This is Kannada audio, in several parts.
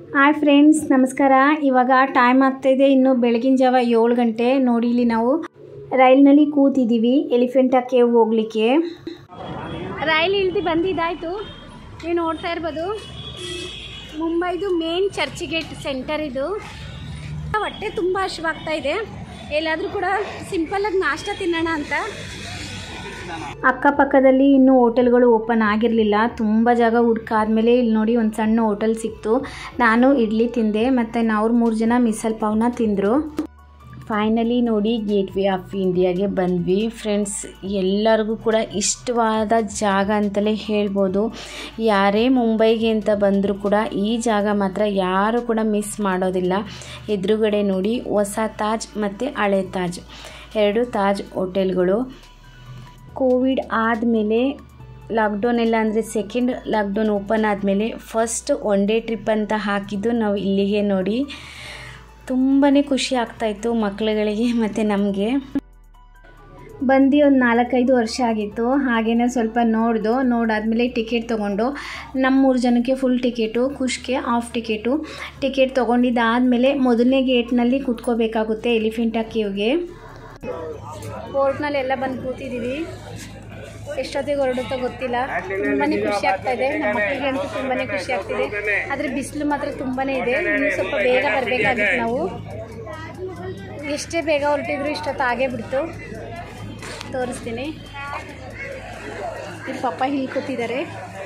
ಹಾಯ್ ಫ್ರೆಂಡ್ಸ್, ನಮಸ್ಕಾರ. ಇವಾಗ ಟೈಮ್ ಆಗ್ತಾಯಿದೆ, ಇನ್ನು ಬೆಳಗಿನ ಜಾವ 7 ಗಂಟೆ. ನೋಡಿ, ಇಲ್ಲಿ ನಾವು ರೈಲ್ನಲ್ಲಿ ಕೂತಿದ್ದೀವಿ ಎಲಿಫೆಂಟಾ ಕೇವ್ ಹೋಗ್ಲಿಕ್ಕೆ. ರೈಲ್ ಇಳ್ದು ಬಂದಿದ್ದಾಯಿತು. ನೀವು ನೋಡ್ತಾ ಇರ್ಬೋದು, ಮುಂಬೈದು ಮೇನ್ ಚರ್ಚ್ ಗೇಟ್ ಸೆಂಟರ್ ಇದು. ಹೊಟ್ಟೆ ತುಂಬ ಹಸಿವಾಗ್ತಾ ಇದೆ. ಎಲ್ಲಾದರೂ ಕೂಡ ಸಿಂಪಲ್ಲಾಗಿ ನಾಷ್ಟ ತಿನ್ನೋಣ ಅಂತ. ಅಕ್ಕಪಕ್ಕದಲ್ಲಿ ಇನ್ನೂ ಹೋಟೆಲ್ಗಳು ಓಪನ್ ಆಗಿರಲಿಲ್ಲ. ತುಂಬ ಜಾಗ ಹುಡುಕಾದ್ಮೇಲೆ ಇಲ್ಲಿ ನೋಡಿ ಒಂದು ಸಣ್ಣ ಹೋಟೆಲ್ ಸಿಕ್ತು. ನಾನು ಇಡ್ಲಿ ತಿಂದೆ ಮತ್ತು ಅವ್ರು 3 ಜನ ಮಿಸಲ್ ಪಾವ್ನ ತಿಂದರು. ಫೈನಲಿ ನೋಡಿ, ಗೇಟ್ ವೇ ಆಫ್ ಇಂಡಿಯಾಗೆ ಬಂದ್ವಿ. ಫ್ರೆಂಡ್ಸ್, ಎಲ್ಲರಿಗೂ ಕೂಡ ಇಷ್ಟವಾದ ಜಾಗ ಅಂತಲೇ ಹೇಳ್ಬೋದು. ಯಾರೇ ಮುಂಬೈಗೆ ಅಂತ ಬಂದರೂ ಕೂಡ ಈ ಜಾಗ ಮಾತ್ರ ಯಾರು ಕೂಡ ಮಿಸ್ ಮಾಡೋದಿಲ್ಲ. ಎದುರುಗಡೆ ನೋಡಿ, ಹೊಸ ತಾಜ್ ಮತ್ತು ಹಳೆ ತಾಜ್, 2 ತಾಜ್ ಹೋಟೆಲ್ಗಳು. ಕೋವಿಡ್ ಆದಮೇಲೆ ಲಾಕ್ಡೌನ್ ಎಲ್ಲ ಅಂದರೆ ಸೆಕೆಂಡ್ ಲಾಕ್ಡೌನ್ ಓಪನ್ ಆದಮೇಲೆ ಫಸ್ಟ್ ಒನ್ ಡೇ ಟ್ರಿಪ್ ಅಂತ ಹಾಕಿದ್ದು ನಾವು ಇಲ್ಲಿಗೆ. ನೋಡಿ, ತುಂಬಾ ಖುಷಿ ಆಗ್ತಾಯಿತ್ತು ಮಕ್ಕಳುಗಳಿಗೆ ಮತ್ತು ನಮಗೆ. ಬಂದು ಒಂದು 4-5 ವರ್ಷ ಆಗಿತ್ತು. ಹಾಗೇನೆ ಸ್ವಲ್ಪ ನೋಡಾದ್ಮೇಲೆ ಟಿಕೆಟ್ ತೊಗೊಂಡು ನಮ್ಮ 3 ಜನಕ್ಕೆ ಫುಲ್ ಟಿಕೆಟು, ಖುಷ್ಗೆ ಹಾಫ್ ಟಿಕೆಟ್ ತೊಗೊಂಡಿದ್ದಾದಮೇಲೆ ಮೊದಲನೇ ಗೇಟ್ನಲ್ಲಿ ಕೂತ್ಕೋಬೇಕಾಗುತ್ತೆ ಎಲಿಫೆಂಟಾ ಕೇವ್ಗೆ. ಕೋರ್ಟ್ನಲ್ಲೆಲ್ಲ ಬಂದು ಕೂತಿದ್ದೀವಿ. ಎಷ್ಟೊತ್ತಿಗೆ ಹೊರಡುತ್ತೋ ಗೊತ್ತಿಲ್ಲ. ತುಂಬಾ ಖುಷಿ ಆಗ್ತಾಯಿದೆ. ನಮ್ಮ ಮಕ್ಕಳಿಗೆ ಅಂತೂ ತುಂಬಾ ಖುಷಿ ಆಗ್ತಿದೆ. ಆದರೆ ಬಿಸಿಲು ಮಾತ್ರ ತುಂಬಾ ಇದೆ. ಇನ್ನೂ ಸ್ವಲ್ಪ ಬೇಗ ಬರಬೇಕಾಗಿತ್ತು ನಾವು. ಎಷ್ಟೇ ಬೇಗ ಹೊರಟಿದ್ರು ಇಷ್ಟೊತ್ತು ಆಗೇ ಬಿಡ್ತು. ತೋರಿಸ್ತೀನಿ. ಇಲ್ಲಿ ಪಾಪ ಇಲ್ಲಿ ಕೂತಿದ್ದಾರೆ.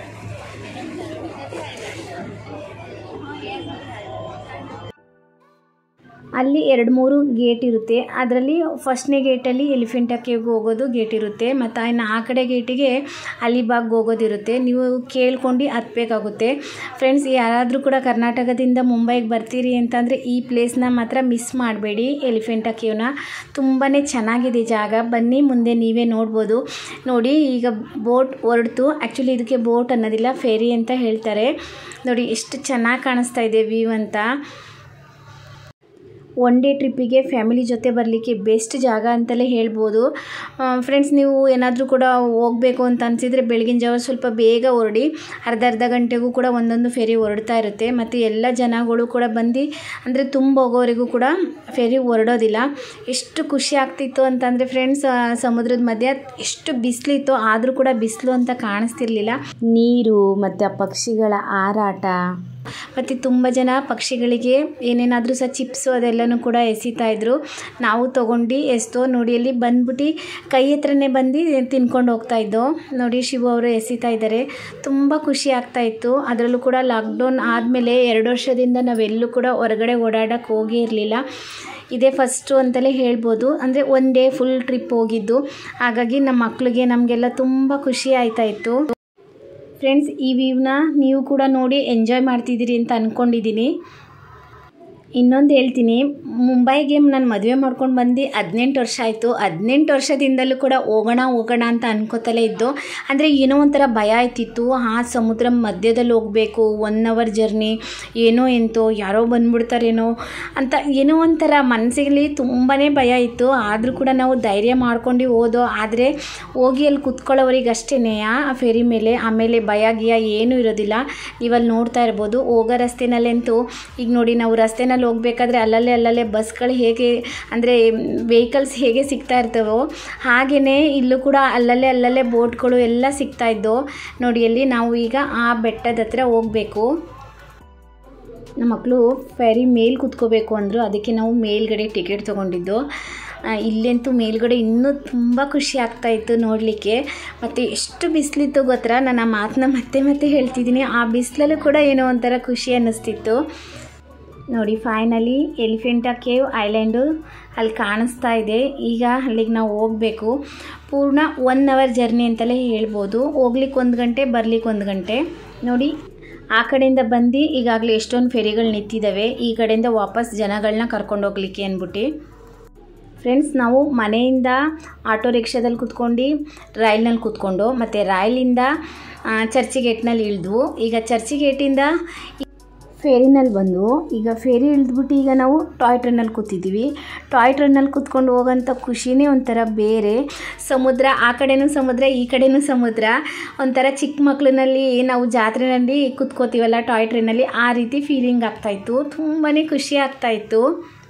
ಅಲ್ಲಿ 2-3 ಗೇಟ್ ಇರುತ್ತೆ. ಅದರಲ್ಲಿ ಫಸ್ಟ್ನೇ ಗೇಟಲ್ಲಿ ಎಲಿಫೆಂಟಾ ಕೇವ್ಗೆ ಹೋಗೋದು ಗೇಟ್ ಇರುತ್ತೆ. ಮತ್ತು ಇನ್ನು ಆ ಕಡೆ ಗೇಟಿಗೆ ಅಲಿಬಾಗ್ಗೆ ಹೋಗೋದಿರುತ್ತೆ. ನೀವು ಕೇಳ್ಕೊಂಡು ಹತ್ತಬೇಕಾಗುತ್ತೆ. ಫ್ರೆಂಡ್ಸ್, ಯಾರಾದರೂ ಕೂಡ ಕರ್ನಾಟಕದಿಂದ ಮುಂಬೈಗೆ ಬರ್ತೀರಿ ಅಂತಂದರೆ ಈ ಪ್ಲೇಸ್ನ ಮಾತ್ರ ಮಿಸ್ ಮಾಡಬೇಡಿ. ಎಲಿಫೆಂಟಾ ಕೇವ್ನ ತುಂಬಾ ಚೆನ್ನಾಗಿದೆ ಜಾಗ. ಬನ್ನಿ, ಮುಂದೆ ನೀವೇ ನೋಡ್ಬೋದು. ನೋಡಿ, ಈಗ ಬೋಟ್ ಹೊರಡ್ತು. ಆ್ಯಕ್ಚುಲಿ ಇದಕ್ಕೆ ಬೋಟ್ ಅನ್ನೋದಿಲ್ಲ, ಫೇರಿ ಅಂತ ಹೇಳ್ತಾರೆ. ನೋಡಿ ಎಷ್ಟು ಚೆನ್ನಾಗಿ ಕಾಣಿಸ್ತಾ ಇದೆ ವ್ಯೂ ಅಂತ. ಒನ್ ಡೇ ಟ್ರಿಪ್ಪಿಗೆ ಫ್ಯಾಮಿಲಿ ಜೊತೆ ಬರಲಿಕ್ಕೆ ಬೆಸ್ಟ್ ಜಾಗ ಅಂತಲೇ ಹೇಳ್ಬೋದು. ಫ್ರೆಂಡ್ಸ್, ನೀವು ಏನಾದರೂ ಕೂಡ ಹೋಗಬೇಕು ಅಂತ ಅನಿಸಿದರೆ ಬೆಳಗಿನ ಜಾವ ಸ್ವಲ್ಪ ಬೇಗ ಹೊರಡಿ. ಅರ್ಧ ಗಂಟೆಗೂ ಕೂಡ ಒಂದೊಂದು ಫೆರಿ ಹೊರಡ್ತಾ ಇರುತ್ತೆ. ಮತ್ತು ಎಲ್ಲ ಜನಗಳು ಕೂಡ ಬಂದು ಅಂದರೆ ತುಂಬ ಹೋಗೋವರೆಗೂ ಕೂಡ ಫೆರಿ ಹೊರಡೋದಿಲ್ಲ. ಎಷ್ಟು ಖುಷಿ ಆಗ್ತಿತ್ತು ಅಂತಂದರೆ ಫ್ರೆಂಡ್ಸ್, ಸಮುದ್ರದ ಮಧ್ಯೆ ಎಷ್ಟು ಬಿಸಿಲಿತ್ತು, ಆದರೂ ಕೂಡ ಬಿಸಿಲು ಅಂತ ಕಾಣಿಸ್ತಿರ್ಲಿಲ್ಲ. ನೀರು ಮತ್ತು ಆ ಪಕ್ಷಿಗಳ ಹಾರಾಟ, ಮತ್ತು ತುಂಬ ಜನ ಪಕ್ಷಿಗಳಿಗೆ ಏನೇನಾದರೂ ಸಹ ಚಿಪ್ಸು ಅದೆಲ್ಲನೂ ಕೂಡ ಎಸಿತಾಯಿದ್ರು. ನಾವು ತೊಗೊಂಡು ಎಸ್ತೋ. ನೋಡಿ, ಅಲ್ಲಿ ಬಂದ್ಬಿಟ್ಟು ಕೈ ಹತ್ರನೇ ಬಂದು ತಿನ್ಕೊಂಡು ಹೋಗ್ತಾಯಿದ್ದೋ. ನೋಡಿ, ಶಿವು ಅವರು ಎಸಿತಾ ಇದ್ದಾರೆ. ತುಂಬ ಖುಷಿ ಆಗ್ತಾಯಿತ್ತು. ಅದರಲ್ಲೂ ಕೂಡ ಲಾಕ್ಡೌನ್ ಆದಮೇಲೆ 2 ವರ್ಷದಿಂದ ನಾವೆಲ್ಲೂ ಕೂಡ ಹೊರಗಡೆ ಓಡಾಡೋಕ್ಕೆ ಹೋಗೇ ಇರಲಿಲ್ಲ. ಇದೇ ಫಸ್ಟು ಅಂತಲೇ ಹೇಳ್ಬೋದು. ಅಂದರೆ 1 ಡೇ ಫುಲ್ ಟ್ರಿಪ್ ಹೋಗಿದ್ದು. ಹಾಗಾಗಿ ನಮ್ಮ ಮಕ್ಕಳಿಗೆ ನಮಗೆಲ್ಲ ತುಂಬ ಖುಷಿ ಆಯ್ತಾಯಿತ್ತು. ಫ್ರೆಂಡ್ಸ್, ಈ ವ್ಯೂನ ನೀವು ಕೂಡ ನೋಡಿ ಎಂಜಾಯ್ ಮಾಡ್ತಿದ್ದೀರಿ ಅಂತ ಅಂದ್ಕೊಂಡಿದ್ದೀನಿ. ಇನ್ನೊಂದು ಹೇಳ್ತೀನಿ, ಮುಂಬೈಗೆ ನಾನು ಮದುವೆ ಮಾಡ್ಕೊಂಡು ಬಂದು 18 ವರ್ಷ ಆಯಿತು. 18 ವರ್ಷದಿಂದಲೂ ಕೂಡ ಹೋಗೋಣ ಅಂತ ಅನ್ಕೋತಲೇ ಇದ್ದು. ಅಂದರೆ ಏನೋ ಒಂಥರ ಭಯ ಆಯ್ತಿತ್ತು. ಆ ಸಮುದ್ರ ಮಧ್ಯದಲ್ಲಿ ಹೋಗಬೇಕು, 1 ಅವರ್ ಜರ್ನಿ, ಏನೋ ಎಂತೋ ಯಾರೋ ಬಂದ್ಬಿಡ್ತಾರೇನೋ ಅಂತ ಏನೋ ಒಂಥರ ಮನಸ್ಸಿಗೆ ತುಂಬಾ ಭಯ ಇತ್ತು. ಆದರೂ ಕೂಡ ನಾವು ಧೈರ್ಯ ಮಾಡ್ಕೊಂಡು ಹೋದೋ. ಆದರೆ ಹೋಗಿ ಅಲ್ಲಿ ಕುತ್ಕೊಳ್ಳೋವರಿಗೆ ಅಷ್ಟೇ ಆ ಫೆರಿ ಮೇಲೆ. ಆಮೇಲೆ ಭಯ ಗಿಯ ಏನೂ ಇರೋದಿಲ್ಲ. ನೀವಲ್ಲಿ ನೋಡ್ತಾ ಇರ್ಬೋದು. ಹೋಗೋ ರಸ್ತೆನಲ್ಲಂತೂ ಈಗ ನೋಡಿ, ನಾವು ರಸ್ತೆನಲ್ಲಿ ಹೋಗಬೇಕಾದ್ರೆ ಅಲ್ಲಲ್ಲೇ ಬಸ್ಗಳು ಹೇಗೆ ಅಂದರೆ ವೆಹಿಕಲ್ಸ್ ಹೇಗೆ ಸಿಗ್ತಾ ಇರ್ತವೋ ಹಾಗೆಯೇ ಇಲ್ಲೂ ಕೂಡ ಅಲ್ಲಲ್ಲೇ ಬೋಟ್ಗಳು ಎಲ್ಲ ಸಿಗ್ತಾ ಇದ್ದೋ. ನೋಡಿ, ಅಲ್ಲಿ ನಾವು ಈಗ ಆ ಬೆಟ್ಟದ ಹತ್ರ ಹೋಗಬೇಕು. ನಮ್ಮ ಮಕ್ಕಳು ಫೆರಿ ಮೇಲೆ ಕೂತ್ಕೋಬೇಕು ಅಂದರು. ಅದಕ್ಕೆ ನಾವು ಮೇಲ್ಗಡೆ ಟಿಕೆಟ್ ತೊಗೊಂಡಿದ್ದು. ಇಲ್ಲಂತೂ ಮೇಲ್ಗಡೆ ಇನ್ನೂ ತುಂಬ ಖುಷಿ ಆಗ್ತಾಯಿತ್ತು ನೋಡಲಿಕ್ಕೆ. ಮತ್ತು ಎಷ್ಟು ಬಿಸಿಲಿತ್ತು ಗೊತ್ತಾ. ನಾನು ಆ ಮಾತನ್ನ ಮತ್ತೆ ಹೇಳ್ತಿದ್ದೀನಿ. ಆ ಬಿಸಿಲಲ್ಲೂ ಕೂಡ ಏನೋ ಒಂಥರ ಖುಷಿ ಅನ್ನಿಸ್ತಿತ್ತು. ನೋಡಿ, ಫೈನಲಿ ಎಲಿಫೆಂಟಾ ಕೇವ್ ಐಲ್ಯಾಂಡು ಅಲ್ಲಿ ಕಾಣಿಸ್ತಾ ಇದೆ. ಈಗ ಅಲ್ಲಿಗೆ ನಾವು ಹೋಗಬೇಕು. ಪೂರ್ಣ 1 ಅವರ್ ಜರ್ನಿ ಅಂತಲೇ ಹೇಳ್ಬೋದು. ಹೋಗ್ಲಿಕ್ಕೆ 1 ಗಂಟೆ, ಬರ್ಲಿಕ್ಕೆ 1 ಗಂಟೆ. ನೋಡಿ, ಆ ಕಡೆಯಿಂದ ಬಂದು ಈಗಾಗಲೇ ಎಷ್ಟೊಂದು ಫೆರಿಗಳು ನಿಂತಿದ್ದಾವೆ. ಈ ಕಡೆಯಿಂದ ವಾಪಸ್ ಜನಗಳನ್ನ ಕರ್ಕೊಂಡು ಹೋಗ್ಲಿಕ್ಕೆ ಅಂದ್ಬಿಟ್ಟು. ಫ್ರೆಂಡ್ಸ್, ನಾವು ಮನೆಯಿಂದ ಆಟೋ ರಿಕ್ಷಾದಲ್ಲಿ ಕೂತ್ಕೊಂಡು ರೈಲ್ನಲ್ಲಿ ಕೂತ್ಕೊಂಡು ಮತ್ತು ರೈಲಿಂದ ಚರ್ಚಿ ಗೇಟ್ನಲ್ಲಿ ಇಳಿದ್ವು. ಈಗ ಚರ್ಚಿ ಗೇಟಿಂದ ಫೇರಿನಲ್ಲಿ ಬಂದು ಈಗ ಫೇರಿ ಇಳಿದ್ಬಿಟ್ಟು ಈಗ ನಾವು ಟಾಯ್ ಟ್ರೈನಲ್ಲಿ ಕೂತಿದ್ದೀವಿ. ಟಾಯ್ ಟ್ರೈನಲ್ಲಿ ಕೂತ್ಕೊಂಡು ಹೋಗೋಂಥ ಖುಷಿನೇ ಒಂಥರ ಬೇರೆ. ಸಮುದ್ರ, ಆ ಕಡೆನೂ ಸಮುದ್ರ ಈ ಕಡೆನೂ ಸಮುದ್ರ. ಒಂಥರ ಚಿಕ್ಕ ಮಕ್ಕಳಿನಲ್ಲಿ ನಾವು ಜಾತ್ರೆಯಲ್ಲಿ ಕೂತ್ಕೋತೀವಲ್ಲ ಟಾಯ್ ಟ್ರೈನಲ್ಲಿ, ಆ ರೀತಿ ಫೀಲಿಂಗ್ ಆಗ್ತಾಯಿತ್ತು. ತುಂಬಾ ಖುಷಿ ಆಗ್ತಾಯಿತ್ತು.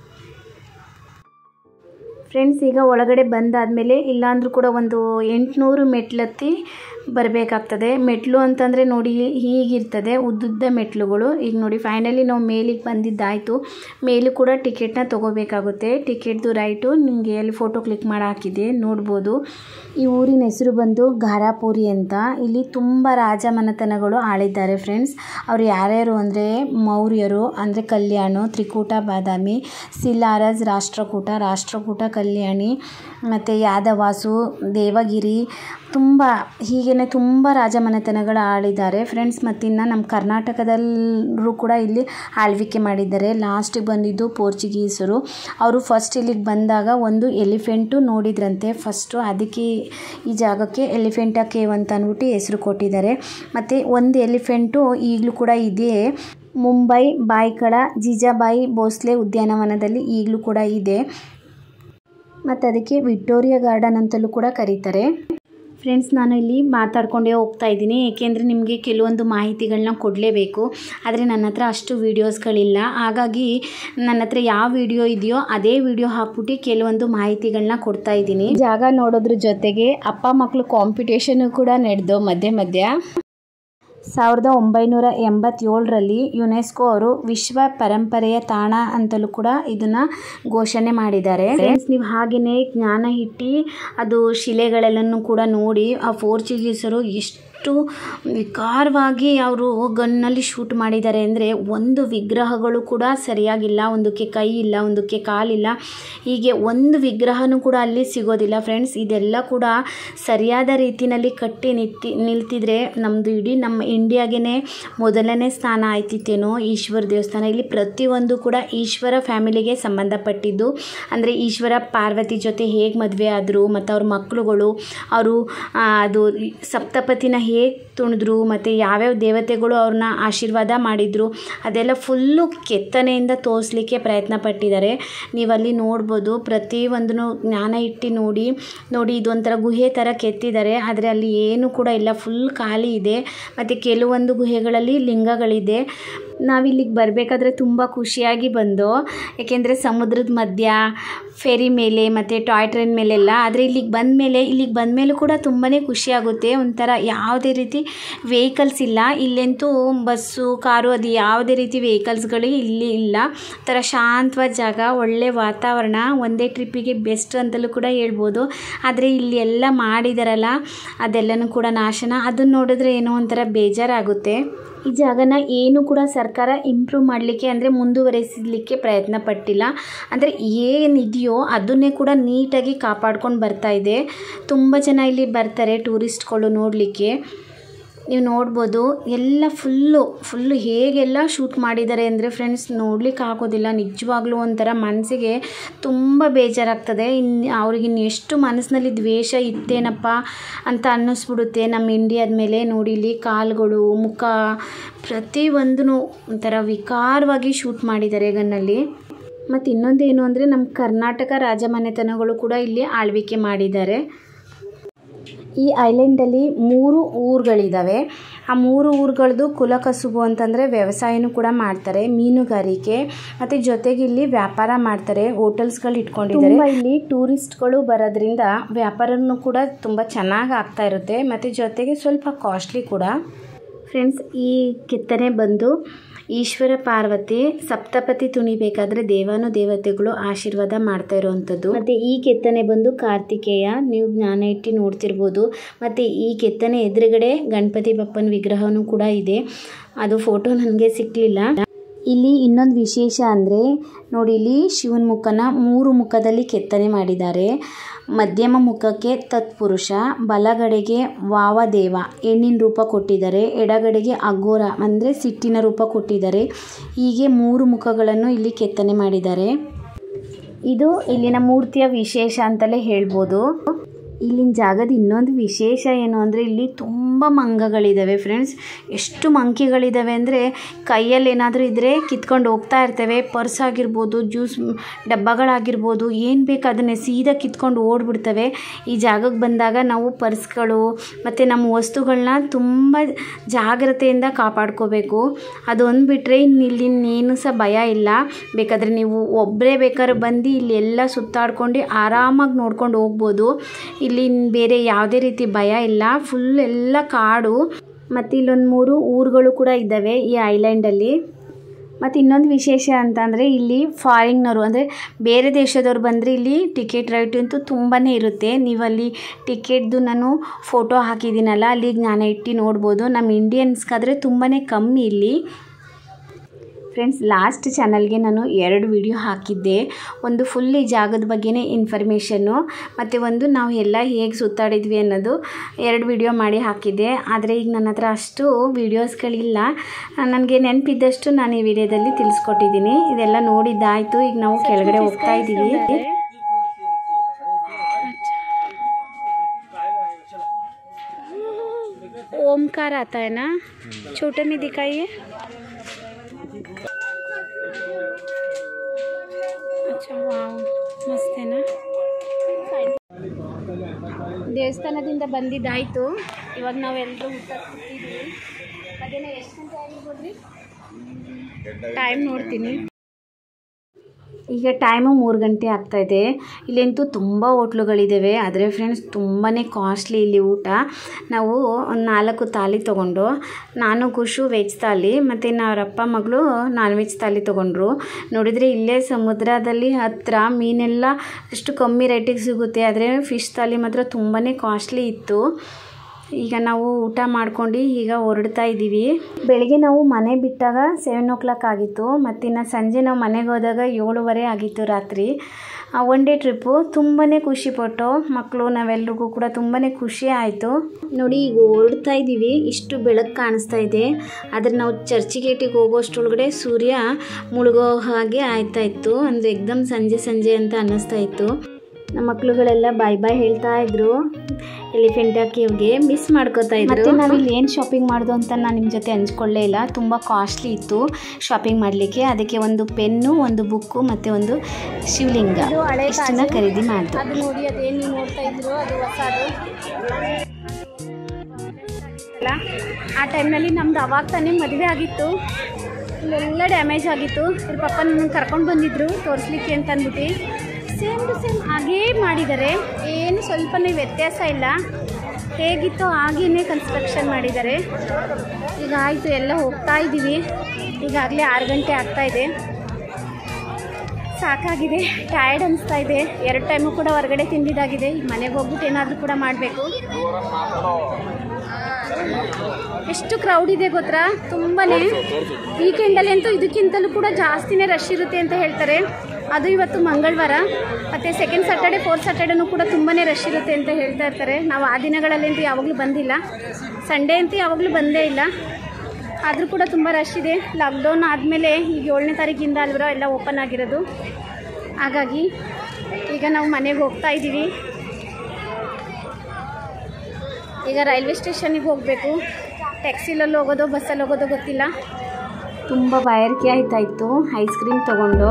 ಫ್ರೆಂಡ್ಸ್, ಈಗ ಒಳಗಡೆ ಬಂದಾದಮೇಲೆ ಇಲ್ಲಾಂದ್ರೂ ಕೂಡ ಒಂದು 800 ಮೆಟ್ಲತ್ತಿ ಬರಬೇಕಾಗ್ತದೆ. ಮೆಟ್ಲು ಅಂತಂದರೆ ನೋಡಿ ಹೀಗಿರ್ತದೆ, ಉದ್ದುದ್ದ ಮೆಟ್ಲುಗಳು. ಈಗ ನೋಡಿ ಫೈನಲಿ ನಾವು ಮೇಲಿಗೆ ಬಂದಿದ್ದಾಯಿತು. ಮೇಲೂ ಕೂಡ ಟಿಕೆಟ್ನ ತೊಗೋಬೇಕಾಗುತ್ತೆ. ಟಿಕೆಟ್ದು ರೈಟು ನಿಮಗೆ ಅಲ್ಲಿ ಫೋಟೋ ಕ್ಲಿಕ್ ಮಾಡಿ ಹಾಕಿದೆ, ನೋಡ್ಬೋದು. ಈ ಊರಿನ ಹೆಸರು ಬಂದು ಘಾರಾಪುರಿ ಅಂತ. ಇಲ್ಲಿ ತುಂಬ ರಾಜ ಮನೆತನಗಳು ಆಳಿದ್ದಾರೆ ಫ್ರೆಂಡ್ಸ್. ಅವರು ಯಾರ್ಯಾರು ಅಂದರೆ ಮೌರ್ಯರು ಅಂದರೆ ಕಲ್ಯಾಣ, ತ್ರಿಕೂಟ ಬಾದಾಮಿ, ಸಿಲಾರಸ್, ರಾಷ್ಟ್ರಕೂಟ ಕಲ್ಯಾಣಿ, ಮತ್ತು ಯಾದವಾಸು, ದೇವಗಿರಿ, ಹೀಗೇ ತುಂಬ ರಾಜಮನೆತನಗಳು ಆಳಿದ್ದಾರೆ ಫ್ರೆಂಡ್ಸ್. ಮತ್ತಿನ್ನು ನಮ್ಮ ಕರ್ನಾಟಕದಲ್ಲೂ ಕೂಡ ಇಲ್ಲಿ ಆಳ್ವಿಕೆ ಮಾಡಿದ್ದಾರೆ. ಲಾಸ್ಟಿಗೆ ಬಂದಿದ್ದು ಪೋರ್ಚುಗೀಸರು. ಅವರು ಫಸ್ಟ್ ಇಲ್ಲಿಗೆ ಬಂದಾಗ ಒಂದು ಎಲಿಫೆಂಟು ನೋಡಿದ್ರಂತೆ ಫಸ್ಟು, ಅದಕ್ಕೆ ಈ ಜಾಗಕ್ಕೆ ಎಲಿಫೆಂಟಾ ಕೇವ್ ಅಂತ ಅಂದ್ಬಿಟ್ಟು ಹೆಸರು ಕೊಟ್ಟಿದ್ದಾರೆ. ಮತ್ತು ಒಂದು ಎಲಿಫೆಂಟು ಈಗಲೂ ಕೂಡ ಇದೆ, ಮುಂಬೈ ಬಾಯ್ಕಳ ಜೀಜಾಬಾಯಿ ಭೋಸ್ಲೆ ಉದ್ಯಾನವನದಲ್ಲಿ ಈಗಲೂ ಕೂಡ ಇದೆ. ಮತ್ತು ಅದಕ್ಕೆ ವಿಕ್ಟೋರಿಯಾ ಗಾರ್ಡನ್ ಅಂತಲೂ ಕೂಡ ಕರೀತಾರೆ. ಫ್ರೆಂಡ್ಸ್, ನಾನು ಇಲ್ಲಿ ಮಾತಾಡ್ಕೊಂಡೇ ಹೋಗ್ತಾ ಇದ್ದೀನಿ, ಏಕೆಂದರೆ ನಿಮಗೆ ಕೆಲವೊಂದು ಮಾಹಿತಿಗಳನ್ನ ಕೊಡಲೇಬೇಕು. ಆದರೆ ನನ್ನ ಹತ್ರ ಅಷ್ಟು ವೀಡಿಯೋಸ್ಗಳಿಲ್ಲ. ಹಾಗಾಗಿ ನನ್ನ ಹತ್ರ ಯಾವ ವಿಡಿಯೋ ಇದೆಯೋ ಅದೇ ವಿಡಿಯೋ ಹಾಕ್ಬಿಟ್ಟು ಕೆಲವೊಂದು ಮಾಹಿತಿಗಳನ್ನ ಕೊಡ್ತಾ ಇದ್ದೀನಿ. ಜಾಗ ನೋಡೋದ್ರ ಜೊತೆಗೆ ಅಪ್ಪ ಮಕ್ಕಳು ಕಾಂಪಿಟೇಷನು ಕೂಡ ನಡೆದು ಮಧ್ಯೆ 1987ರಲ್ಲಿ ಯುನೆಸ್ಕೋ ಅವರು ವಿಶ್ವ ಪರಂಪರೆಯ ತಾಣ ಅಂತಲೂ ಕೂಡ ಇದನ್ನು ಘೋಷಣೆ ಮಾಡಿದ್ದಾರೆ. ಫ್ರೆಂಡ್ಸ್, ನೀವು ಹಾಗೆಯೇ ಜ್ಞಾನ ಇಟ್ಟು ಅದು ಶಿಲೆಗಳೆಲ್ಲನೂ ಕೂಡ ನೋಡಿ, ಆ ಪೋರ್ಚುಗೀಸರು ಎಷ್ಟು ವಿಕಾರವಾಗಿ ಅವರು ಗನ್ನಲ್ಲಿ ಶೂಟ್ ಮಾಡಿದ್ದಾರೆ ಅಂದರೆ, ಒಂದು ವಿಗ್ರಹಗಳು ಕೂಡ ಸರಿಯಾಗಿಲ್ಲ, ಒಂದಕ್ಕೆ ಕೈ ಇಲ್ಲ, ಒಂದಕ್ಕೆ ಕಾಲಿಲ್ಲ, ಹೀಗೆ ಒಂದು ವಿಗ್ರಹನೂ ಕೂಡ ಅಲ್ಲಿ ಸಿಗೋದಿಲ್ಲ ಫ್ರೆಂಡ್ಸ್. ಇದೆಲ್ಲ ಕೂಡ ಸರಿಯಾದ ರೀತಿಯಲ್ಲಿ ಕಟ್ಟಿ ನಿಲ್ತಿದ್ರೆ ನಮ್ಮದು ಇಡೀ ನಮ್ಮ ಇಂಡಿಯಾಗೇ ಮೊದಲನೇ ಸ್ಥಾನ ಆಯ್ತಿತ್ತೇನೋ ಈಶ್ವರ ದೇವಸ್ಥಾನ. ಇಲ್ಲಿ ಪ್ರತಿಯೊಂದು ಕೂಡ ಈಶ್ವರ ಫ್ಯಾಮಿಲಿಗೆ ಸಂಬಂಧಪಟ್ಟಿದ್ದು. ಅಂದರೆ ಈಶ್ವರ ಪಾರ್ವತಿ ಜೊತೆ ಹೇಗೆ ಮದುವೆ ಆದರು, ಮತ್ತು ಅವ್ರ ಮಕ್ಕಳುಗಳು, ಅವರು ಅದು ಸಪ್ತಪತಿನ ಹೇಗೆ ತುಣಿದ್ರು, ಮತ್ತು ಯಾವ್ಯಾವ ದೇವತೆಗಳು ಅವ್ರನ್ನ ಆಶೀರ್ವಾದ ಮಾಡಿದರು, ಅದೆಲ್ಲ ಫುಲ್ಲು ಕೆತ್ತನೆಯಿಂದ ತೋರಿಸ್ಲಿಕ್ಕೆ ಪ್ರಯತ್ನ ಪಟ್ಟಿದ್ದಾರೆ. ನೀವಲ್ಲಿ ನೋಡ್ಬೋದು. ಪ್ರತಿಯೊಂದನ್ನು ಜ್ಞಾನ ಇಟ್ಟು ನೋಡಿ ಇದೊಂಥರ ಗುಹೆ ಥರ ಕೆತ್ತಿದ್ದಾರೆ, ಆದರೆ ಅಲ್ಲಿ ಏನೂ ಕೂಡ ಇಲ್ಲ, ಫುಲ್ ಖಾಲಿ ಇದೆ. ಮತ್ತು ಕೆಲವೊಂದು ಗುಹೆಗಳಲ್ಲಿ ಲಿಂಗಗಳಿದೆ. ನಾವಿಲ್ಲಿಗೆ ಬರಬೇಕಾದ್ರೆ ತುಂಬ ಖುಷಿಯಾಗಿ ಬಂದು, ಏಕೆಂದರೆ ಸಮುದ್ರದ ಮಧ್ಯ ಫೆರಿ ಮೇಲೆ ಮತ್ತು ಟಾಯ್ ಟ್ರೈನ್ ಮೇಲೆಲ್ಲ. ಆದರೆ ಇಲ್ಲಿಗೆ ಬಂದಮೇಲೂ ಕೂಡ ತುಂಬಾ ಖುಷಿಯಾಗುತ್ತೆ. ಒಂಥರ ಯಾವುದೇ ರೀತಿ ವೆಹಿಕಲ್ಸ್ ಇಲ್ಲ ಇಲ್ಲಂತೂ, ಬಸ್ಸು ಕಾರು ಅದು ಯಾವುದೇ ರೀತಿ ವೆಹಿಕಲ್ಸ್ಗಳು ಇಲ್ಲಿ ಇಲ್ಲ. ಒಂಥರ ಶಾಂತವಾದ ಜಾಗ, ಒಳ್ಳೆ ವಾತಾವರಣ, ಒಂದೇ ಟ್ರಿಪ್ಪಿಗೆ ಬೆಸ್ಟ್ ಅಂತಲೂ ಕೂಡ ಹೇಳ್ಬೋದು. ಆದರೆ ಇಲ್ಲಿ ಎಲ್ಲ ಮಾಡಿದಾರಲ್ಲ ಅದೆಲ್ಲನೂ ಕೂಡ ನಾಶನ. ಅದನ್ನು ನೋಡಿದ್ರೆ ಏನೋ ಒಂಥರ ಬೇಜಾರಾಗುತ್ತೆ. ಈ ಜಾಗನ ಏನು ಕೂಡ ಸರ್ಕಾರ ಇಂಪ್ರೂವ್ ಮಾಡಲಿಕ್ಕೆ ಅಂದರೆ ಮುಂದುವರಿಸಲಿಕ್ಕೆ ಪ್ರಯತ್ನ ಪಟ್ಟಿಲ್ಲ. ಅಂದರೆ ಏನಿದೆಯೋ ಅದನ್ನೇ ಕೂಡ ನೀಟಾಗಿ ಕಾಪಾಡ್ಕೊಂಡು ಬರ್ತಾ ಇದೆ. ತುಂಬ ಜನ ಇಲ್ಲಿ ಬರ್ತಾರೆ ಟೂರಿಸ್ಟ್ಗಳು ನೋಡಲಿಕ್ಕೆ. ನೀವು ನೋಡ್ಬೋದು ಎಲ್ಲ ಫುಲ್ಲು ಹೇಗೆಲ್ಲ ಶೂಟ್ ಮಾಡಿದ್ದಾರೆ ಅಂದರೆ ಫ್ರೆಂಡ್ಸ್, ನೋಡ್ಲಿಕ್ಕೆ ಆಗೋದಿಲ್ಲ. ನಿಜವಾಗ್ಲೂ ಒಂಥರ ಮನಸ್ಸಿಗೆ ತುಂಬ ಬೇಜಾರಾಗ್ತದೆ. ಅವ್ರಿಗೆ ಎಷ್ಟು ಮನಸ್ಸಿನಲ್ಲಿ ದ್ವೇಷ ಇತ್ತೇನಪ್ಪ ಅಂತ ಅನ್ನಿಸ್ಬಿಡುತ್ತೆ ನಮ್ಮ ಇಂಡಿಯಾದ ಮೇಲೆ. ನೋಡಿ ಇಲ್ಲಿ ಕಾಲುಗಳು, ಮುಖ, ಪ್ರತಿಯೊಂದೂ ಒಂಥರ ವಿಕಾರವಾಗಿ ಶೂಟ್ ಮಾಡಿದ್ದಾರೆ ಗನ್ನಲ್ಲಿ. ಮತ್ತು ಇನ್ನೊಂದೇನು ಅಂದರೆ ನಮ್ಮ ಕರ್ನಾಟಕ ರಾಜಮನೆತನಗಳು ಕೂಡ ಇಲ್ಲಿ ಆಳ್ವಿಕೆ ಮಾಡಿದ್ದಾರೆ. ಈ ಐಲ್ಯಾಂಡಲ್ಲಿ 3 ಊರುಗಳಿದ್ದಾವೆ. ಆ 3 ಊರುಗಳದ್ದು ಕುಲಕಸುಬು ಅಂತಂದರೆ ವ್ಯವಸಾಯನೂ ಕೂಡ ಮಾಡ್ತಾರೆ, ಮೀನುಗಾರಿಕೆ, ಮತ್ತು ಜೊತೆಗೆ ಇಲ್ಲಿ ವ್ಯಾಪಾರ ಮಾಡ್ತಾರೆ, ಹೋಟೆಲ್ಸ್ಗಳು ಇಟ್ಕೊಂಡಿದ್ದಾರೆ. ಇಲ್ಲಿ ಟೂರಿಸ್ಟ್ಗಳು ಬರೋದ್ರಿಂದ ವ್ಯಾಪಾರನೂ ಕೂಡ ತುಂಬ ಚೆನ್ನಾಗಿ ಆಗ್ತಾ ಇರುತ್ತೆ, ಮತ್ತು ಜೊತೆಗೆ ಸ್ವಲ್ಪ ಕಾಸ್ಟ್ಲಿ ಕೂಡ. ಫ್ರೆಂಡ್ಸ್, ಈ ಕೆತ್ತನೆ ಬಂದು ಈಶ್ವರ ಪಾರ್ವತಿ ಸಪ್ತಪತಿ ತುಣಿಬೇಕಾದ್ರೆ ದೇವಾನುದೇವತೆಗಳು ಆಶೀರ್ವಾದ ಮಾಡ್ತಾ ಇರೋವಂಥದ್ದು. ಮತ್ತು ಈ ಕೆತ್ತನೆ ಬಂದು ಕಾರ್ತಿಕೇಯ, ನೀವು ಜ್ಞಾನ ಇಟ್ಟು ನೋಡ್ತಿರ್ಬೋದು. ಮತ್ತು ಈ ಕೆತ್ತನೆ ಎದುರುಗಡೆ ಗಣಪತಿ ಬಪ್ಪನ ವಿಗ್ರಹವೂ ಕೂಡ ಇದೆ. ಅದು ಫೋಟೋ ನನಗೆ ಸಿಕ್ಕಲಿಲ್ಲ. ಇಲ್ಲಿ ಇನ್ನೊಂದು ವಿಶೇಷ ಅಂದರೆ ನೋಡಿ, ಇಲ್ಲಿ ಶಿವನ ಮುಖನ 3 ಮುಖದಲ್ಲಿ ಕೆತ್ತನೆ ಮಾಡಿದ್ದಾರೆ. ಮಧ್ಯಮ ಮುಖಕ್ಕೆ ತತ್ಪುರುಷ, ಬಲಗಡೆಗೆ ವಾವದೇವ ಹೆಣ್ಣಿನ ರೂಪ ಕೊಟ್ಟಿದ್ದಾರೆ, ಎಡಗಡೆಗೆ ಅಘೋರ ಅಂದರೆ ಸಿಟ್ಟಿನ ರೂಪ ಕೊಟ್ಟಿದ್ದಾರೆ. ಹೀಗೆ 3 ಮುಖಗಳನ್ನು ಇಲ್ಲಿ ಕೆತ್ತನೆ ಮಾಡಿದ್ದಾರೆ. ಇದು ಇಲ್ಲಿನ ಮೂರ್ತಿಯ ವಿಶೇಷ ಅಂತಲೇ ಹೇಳ್ಬೋದು. ಇಲ್ಲಿನ ಜಾಗದ ಇನ್ನೊಂದು ವಿಶೇಷ ಏನು ಅಂದರೆ ಇಲ್ಲಿ ತುಂಬ ಮಂಗಗಳಿದ್ದಾವೆ ಫ್ರೆಂಡ್ಸ್. ಎಷ್ಟು ಮಂಕಿಗಳಿದ್ದಾವೆ ಅಂದರೆ ಕೈಯಲ್ಲಿ ಏನಾದರೂ ಇದ್ದರೆ ಕಿತ್ಕೊಂಡು ಹೋಗ್ತಾ ಇರ್ತವೆ. ಪರ್ಸ್ ಆಗಿರ್ಬೋದು, ಜ್ಯೂಸ್ ಡಬ್ಬಗಳಾಗಿರ್ಬೋದು, ಏನು ಬೇಕು ಅದನ್ನೇ ಸೀದಾ ಕಿತ್ಕೊಂಡು ಓಡ್ಬಿಡ್ತವೆ. ಈ ಜಾಗಕ್ಕೆ ಬಂದಾಗ ನಾವು ಪರ್ಸ್ಗಳು ಮತ್ತು ನಮ್ಮ ವಸ್ತುಗಳನ್ನ ತುಂಬ ಜಾಗ್ರತೆಯಿಂದ ಕಾಪಾಡ್ಕೋಬೇಕು. ಅದೊಂದು ಬಿಟ್ಟರೆ ಇನ್ನೇನು ಸಹ ಭಯ ಇಲ್ಲ. ಬೇಕಾದರೆ ನೀವು ಒಬ್ಬರೇ ಬೇಕಾದ್ರೆ ಬಂದು ಇಲ್ಲಿ ಎಲ್ಲ ಸುತ್ತಾಡ್ಕೊಂಡು ಆರಾಮಾಗಿ ನೋಡ್ಕೊಂಡು ಹೋಗ್ಬೋದು. ಇಲ್ಲಿ ಬೇರೆ ಯಾವುದೇ ರೀತಿ ಭಯ ಇಲ್ಲ. ಫುಲ್ ಎಲ್ಲ ಕಾಡು. ಮತ್ತು ಇಲ್ಲೊಂದು 3 ಊರುಗಳು ಕೂಡ ಇದ್ದಾವೆ ಈ ಐಲ್ಯಾಂಡಲ್ಲಿ. ಮತ್ತು ಇನ್ನೊಂದು ವಿಶೇಷ ಅಂತಂದರೆ ಇಲ್ಲಿ ಫಾರಿನ್ನವರು ಅಂದರೆ ಬೇರೆ ದೇಶದವ್ರು ಬಂದರೆ ಇಲ್ಲಿ ಟಿಕೆಟ್ ರೇಟ್ ಅಂತೂ ತುಂಬಾ ಇರುತ್ತೆ. ನೀವಲ್ಲಿ ಟಿಕೆಟ್ದು ನಾನು ಫೋಟೋ ಹಾಕಿದ್ದೀನಲ್ಲ, ಅಲ್ಲಿಗೆ ನಾನು ಇಟ್ಟು ನೋಡ್ಬೋದು. ನಮ್ಮ ಇಂಡಿಯನ್ಸ್ಗಾದರೆ ತುಂಬಾ ಕಮ್ಮಿ ಇಲ್ಲಿ. ಫ್ರೆಂಡ್ಸ್, ಲಾಸ್ಟ್ ಚಾನಲ್ಗೆ ನಾನು 2 ವಿಡಿಯೋ ಹಾಕಿದ್ದೆ. ಒಂದು ಫುಲ್ ಈ ಜಾಗದ ಬಗ್ಗೆನೇ ಇನ್ಫಾರ್ಮೇಷನ್ನು, ಮತ್ತು ಒಂದು ನಾವು ಎಲ್ಲ ಹೇಗೆ ಸುತ್ತಾಡಿದ್ವಿ ಅನ್ನೋದು 2 ವಿಡಿಯೋ ಮಾಡಿ ಹಾಕಿದ್ದೆ. ಆದರೆ ಈಗ ನನ್ನ ಹತ್ರ ಅಷ್ಟು ವೀಡಿಯೋಸ್ಗಳಿಲ್ಲ. ನನಗೆ ನೆನಪಿದ್ದಷ್ಟು ನಾನು ಈ ವಿಡಿಯೋದಲ್ಲಿ ತಿಳಿಸ್ಕೊಟ್ಟಿದ್ದೀನಿ. ಇದೆಲ್ಲ ನೋಡಿದ್ದಾಯಿತು. ಈಗ ನಾವು ಕೆಳಗಡೆ ಹೋಗ್ತಾ ಇದ್ದೀವಿ. ओमकार आता है ना, छोटे में दिखाइए। अच्छा, वाव, मस्त है ना. ದೇವಸ್ಥಾನದಿಂದ ಬಂದಿದ್ದಾಯಿತು. ಇವಾಗ ನಾವೆಲ್ಲರೂ ಊಟ ಕೂತಿದ್ದೀವಿ. ಮಧ್ಯಾಹ್ನ ಎಷ್ಟು ಗಂಟೆ ಆಗಿರ್ಬೋದು ರೀ? ಟೈಮ್ ನೋಡ್ತೀನಿ. ಈಗ ಟೈಮು 3 ಗಂಟೆ ಆಗ್ತಾಯಿದೆ. ಇಲ್ಲಂತೂ ತುಂಬ ಹೋಟ್ಲುಗಳಿದ್ದಾವೆ. ಆದರೆ ಫ್ರೆಂಡ್ಸ್ ತುಂಬಾ ಕಾಸ್ಟ್ಲಿ ಇಲ್ಲಿ ಊಟ. ನಾವು ಒಂದು 4 ಥಾಲಿ ತೊಗೊಂಡು, ನಾನು ಖುಷು ವೆಜ್ ಥಾಲಿ ಮತ್ತು ಅವರಪ್ಪ ಮಗಳು ನಾನ್ ವೆಜ್ ಥಾಲಿ ತೊಗೊಂಡ್ರು. ನೋಡಿದರೆ ಇಲ್ಲೇ ಸಮುದ್ರದಲ್ಲಿ ಹತ್ತಿರ ಮೀನೆಲ್ಲ ಅಷ್ಟು ಕಮ್ಮಿ ರೇಟಿಗೆ ಸಿಗುತ್ತೆ. ಆದರೆ ಫಿಶ್ ಥಾಲಿ ಮಾತ್ರ ತುಂಬಾ ಕಾಸ್ಟ್ಲಿ ಇತ್ತು. ಈಗ ನಾವು ಊಟ ಮಾಡ್ಕೊಂಡು ಈಗ ಹೊರಡ್ತಾ ಇದ್ದೀವಿ. ಬೆಳಿಗ್ಗೆ ನಾವು ಮನೆ ಬಿಟ್ಟಾಗ 7 o'clock ಆಗಿತ್ತು. ಮತ್ತಿನ್ನು ಸಂಜೆ ನಾವು ಮನೆಗೆ ಹೋದಾಗ 7:30 ಆಗಿತ್ತು ರಾತ್ರಿ. One day trip. ತುಂಬಾ ಖುಷಿಪಟ್ಟು ಮಕ್ಕಳು ನಾವೆಲ್ರಿಗೂ ಕೂಡ ತುಂಬಾ ಖುಷಿ ಆಯಿತು. ನೋಡಿ, ಈಗ ಹೊರಡ್ತಾ ಇದ್ದೀವಿ. ಇಷ್ಟು ಬೆಳಕು ಕಾಣಿಸ್ತಾ ಇದೆ. ಆದರೆ ನಾವು ಚರ್ಚ್ ಗೇಟಿಗೆ ಹೋಗೋಷ್ಟರೊಳಗಡೆ ಸೂರ್ಯ ಮುಳುಗೋ ಹಾಗೆ ಆಯ್ತಾ ಇತ್ತು. ಅಂದರೆ ಎಕ್ದಮ್ ಸಂಜೆ ಅಂತ ಅನ್ನಿಸ್ತಾ ಇತ್ತು. ನಮ್ಮ ಮಕ್ಕಳುಗಳೆಲ್ಲ ಬಾಯ್ ಹೇಳ್ತಾ ಇದ್ರು. ಎಲಿಫೆಂಟಾ ಕೇವ್ಗೆ ಮಿಸ್ ಮಾಡ್ಕೋತಾ ಇದ್ರು. ಮತ್ತು ನಾವಿಲ್ಲಿ ಏನು ಶಾಪಿಂಗ್ ಮಾಡೋದು ಅಂತ ನಾನು ನಿಮ್ಮ ಜೊತೆ ಹಂಚ್ಕೊಳ್ಳೇ ಇಲ್ಲ. ತುಂಬ ಕಾಸ್ಟ್ಲಿ ಇತ್ತು ಶಾಪಿಂಗ್ ಮಾಡಲಿಕ್ಕೆ. ಅದಕ್ಕೆ ಒಂದು ಪೆನ್ನು, ಒಂದು ಬುಕ್ಕು ಮತ್ತು ಒಂದು ಶಿವಲಿಂಗ ಇಷ್ಟನ್ನ ಖರೀದಿ ಮಾಡಿದೆ. ಅದು ನೋಡಿ, ಅದೇನು ನೀವು ನೋಡ್ತಾ ಇದ್ರು ಅದು ಹೊಸದು ಅಲ್ಲ. ಆ ಟೈಮ್ನಲ್ಲಿ ನಮ್ದು ಅವಾಗ ತಾನೇ ಮದುವೆ ಆಗಿತ್ತು. ಇಲ್ಲೆಲ್ಲ ಡ್ಯಾಮೇಜ್ ಆಗಿತ್ತು. ಇವ್ರ ಪಪ್ಪ ನನ್ನ ಕರ್ಕೊಂಡು ಬಂದಿದ್ರು ತೋರಿಸ್ಲಿಕ್ಕೆ ಅಂತ ಅಂದ್ಬಿಟ್ಟು. ಸೇಮ್ ಟು ಸೇಮ್ ಹಾಗೇ ಮಾಡಿದ್ದಾರೆ. ಏನು ಸ್ವಲ್ಪನೇ ವ್ಯತ್ಯಾಸ ಇಲ್ಲ. ಹೇಗಿತ್ತೋ ಹಾಗೇ ಕನ್ಸ್ಟ್ರಕ್ಷನ್ ಮಾಡಿದ್ದಾರೆ. ಈಗ ಆಯಿತು, ಎಲ್ಲ ಹೋಗ್ತಾ ಇದ್ದೀವಿ. ಈಗಾಗಲೇ 6 ಗಂಟೆ ಆಗ್ತಾಯಿದೆ. ಸಾಕಾಗಿದೆ, ಟಯರ್ಡ್ ಅನಿಸ್ತಾ ಇದೆ. 2 ಟೈಮು ಕೂಡ ಹೊರಗಡೆ ತಿಂದಿದ್ದಾಗಿದೆ. ಈಗ ಮನೆಗೆ ಹೋಗ್ಬಿಟ್ಟು ಏನಾದರೂ ಕೂಡ ಮಾಡಬೇಕು. ಎಷ್ಟು ಕ್ರೌಡ್ ಇದೆ ಗೊತ್ತಾ? ತುಂಬಾ. ವೀಕೆಂಡಲ್ಲಿ ಅಂತೂ ಇದಕ್ಕಿಂತಲೂ ಕೂಡ ಜಾಸ್ತಿನೇ ರಶ್ ಇರುತ್ತೆ ಅಂತ ಹೇಳ್ತಾರೆ. ಅದು ಇವತ್ತು ಮಂಗಳವಾರ ಮತ್ತು ಸೆಕೆಂಡ್ ಸ್ಯಾಟರ್ಡೆ, 4th ಸ್ಯಾಟರ್ಡೇನೂ ಕೂಡ ತುಂಬಾ ರಶ್ ಇರುತ್ತೆ ಅಂತ ಹೇಳ್ತಾ ಇರ್ತಾರೆ. ನಾವು ಆ ದಿನಗಳಲ್ಲಂತೂ ಯಾವಾಗಲೂ ಬಂದಿಲ್ಲ. ಸಂಡೇ ಅಂತೂ ಯಾವಾಗಲೂ ಬಂದೇ ಇಲ್ಲ. ಆದರೂ ಕೂಡ ತುಂಬ ರಶ್ ಇದೆ. ಲಾಕ್ಡೌನ್ ಆದಮೇಲೆ ಈಗ 7ನೇ ತಾರೀಕಿಂದ ಅಲ್ವರ ಎಲ್ಲ ಓಪನ್ ಆಗಿರೋದು. ಹಾಗಾಗಿ ಈಗ ನಾವು ಮನೆಗೆ ಹೋಗ್ತಾ ಇದ್ದೀವಿ. ಈಗ ರೈಲ್ವೆ ಸ್ಟೇಷನಿಗೆ ಹೋಗಬೇಕು. ಟ್ಯಾಕ್ಸಿಲಲ್ಲಿ ಹೋಗೋದು, ಬಸ್ಸಲ್ಲಿ ಹೋಗೋದು ಗೊತ್ತಿಲ್ಲ. ತುಂಬ ಬಾಯಾರಿಕೆ ಆಯ್ತಾಯಿತ್ತು ಐಸ್ ಕ್ರೀಮ್ ತೊಗೊಂಡು.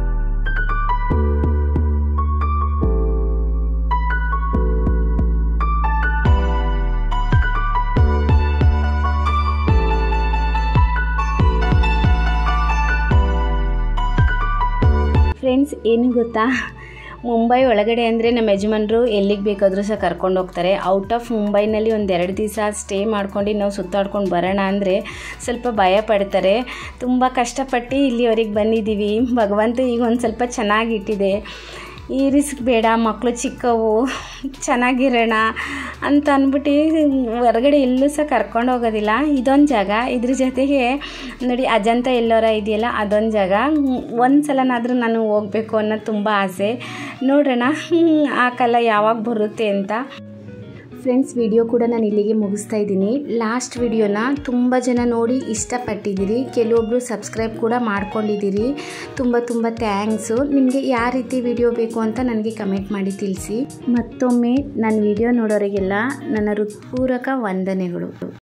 ಫ್ರೆಂಡ್ಸ್, ಏನು ಗೊತ್ತಾ, ಮುಂಬೈ ಒಳಗಡೆ ಅಂದರೆ ನಮ್ಮ ಯಜಮಾನರು ಎಲ್ಲಿಗೆ ಬೇಕಾದರೂ ಸಹ ಕರ್ಕೊಂಡು ಹೋಗ್ತಾರೆ. ಔಟ್ ಆಫ್ ಮುಂಬೈನಲ್ಲಿ 1-2 ದಿವಸ ಸ್ಟೇ ಮಾಡ್ಕೊಂಡು ನಾವು ಸುತ್ತಾಡ್ಕೊಂಡು ಬರೋಣ ಅಂದರೆ ಸ್ವಲ್ಪ ಭಯ ಪಡ್ತಾರೆ. ತುಂಬ ಕಷ್ಟಪಟ್ಟು ಇಲ್ಲಿವರೆಗೆ ಬಂದಿದ್ದೀವಿ. ಭಗವಂತ ಈಗ ಒಂದು ಸ್ವಲ್ಪ ಚೆನ್ನಾಗಿಟ್ಟಿದೆ. ಈ ರಿಸ್ಕ್ ಬೇಡ, ಮಕ್ಕಳು ಚಿಕ್ಕವು, ಚೆನ್ನಾಗಿರೋಣ ಅಂತ ಅಂದ್ಬಿಟ್ಟು ಹೊರಗಡೆ ಎಲ್ಲೂ ಸಹ ಕರ್ಕೊಂಡು ಹೋಗೋದಿಲ್ಲ. ಇದೊಂದು ಜಾಗ. ಇದ್ರ ಜೊತೆಗೆ ನೋಡಿ, ಅಜಂತ ಎಲ್ಲೋರ ಇದೆಯಲ್ಲ, ಅದೊಂದು ಜಾಗ. ಒಂದು ಸಲನಾದರೂ ನಾನು ಹೋಗಬೇಕು ಅನ್ನೋದು ತುಂಬ ಆಸೆ. ನೋಡೋಣ ಆ ಕಾಲ ಯಾವಾಗ ಬರುತ್ತೆ ಅಂತ. ಫ್ರೆಂಡ್ಸ್, ವಿಡಿಯೋ ಕೂಡ ನಾನು ಇಲ್ಲಿಗೆ ಮುಗಿಸ್ತಾ ಇದ್ದೀನಿ. ಲಾಸ್ಟ್ ವಿಡಿಯೋನ ತುಂಬ ಜನ ನೋಡಿ ಇಷ್ಟಪಟ್ಟಿದ್ದೀರಿ, ಕೆಲವೊಬ್ಬರು ಸಬ್ಸ್ಕ್ರೈಬ್ ಕೂಡ ಮಾಡ್ಕೊಂಡಿದ್ದೀರಿ. ತುಂಬ ಥ್ಯಾಂಕ್ಸು. ನಿಮಗೆ ಯಾವ ರೀತಿ ವಿಡಿಯೋ ಬೇಕು ಅಂತ ನನಗೆ ಕಮೆಂಟ್ ಮಾಡಿ ತಿಳಿಸಿ. ಮತ್ತೊಮ್ಮೆ ನನ್ನ ವಿಡಿಯೋ ನೋಡೋರಿಗೆಲ್ಲ ನನ್ನ ಹೃತ್ಪೂರ್ವಕ ವಂದನೆಗಳು.